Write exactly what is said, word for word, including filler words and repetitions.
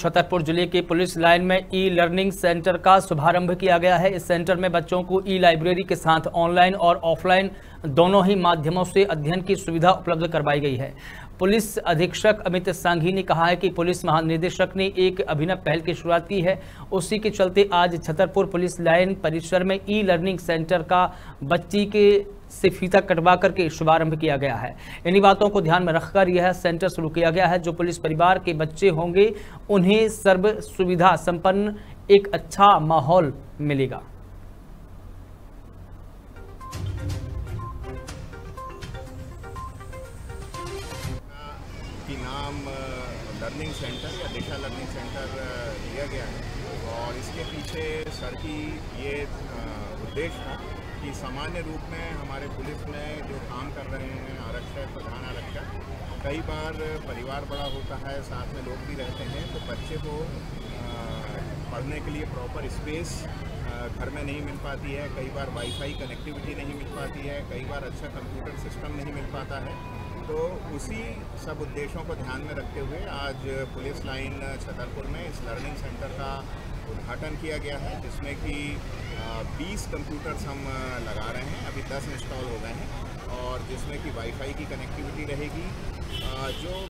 छतरपुर जिले के police line में ई लर्निंग सेंटर का शुभारंभ किया गया है। इस सेंटर में बच्चों को ई लाइब्रेरी के साथ ऑनलाइन और ऑफलाइन दोनों ही माध्यमों से अध्ययन की सुविधा उपलब्ध करवाई गई है। पुलिस अधीक्षक अमित सांघी ने कहा है कि पुलिस महानिदेशक ने एक अभिनव पहल की शुरुआत की है। उसी के चलते आज छतरपुर पुलिस लाइन परिसर में ई लर्निंग सेंटर का बच्ची के से फीता कटवा करके शुभारंभ किया गया है। इन्हीं बातों को ध्यान में रखकर यह सेंटर शुरू किया गया है। जो पुलिस परिवार के बच्चे होंगे उन्हें सर्व सुविधा संपन्न एक अच्छा माहौल मिलेगा। की नाम लर्निंग सेंटर या दिशा लर्निंग सेंटर दिया गया है और इसके पीछे सर की ये उद्देश्य था कि सामान्य रूप में हमारे पुलिस में जो काम कर रहे हैं आरक्षक, प्रधान आरक्षक, कई बार परिवार बड़ा होता है, साथ में लोग भी रहते हैं, तो बच्चे को पढ़ने के लिए प्रॉपर स्पेस घर में नहीं मिल पाती है, कई बार वाईफाई कनेक्टिविटी नहीं मिल पाती है, कई बार अच्छा कंप्यूटर सिस्टम नहीं मिल पाता है। तो उसी सब उद्देश्यों को ध्यान में रखते हुए आज पुलिस लाइन छतरपुर में इस लर्निंग सेंटर का उद्घाटन किया गया है, जिसमें कि बीस कंप्यूटर्स हम लगा रहे हैं, अभी दस इंस्टॉल हो गए हैं और जिसमें कि वाईफाई की कनेक्टिविटी रहेगी। जो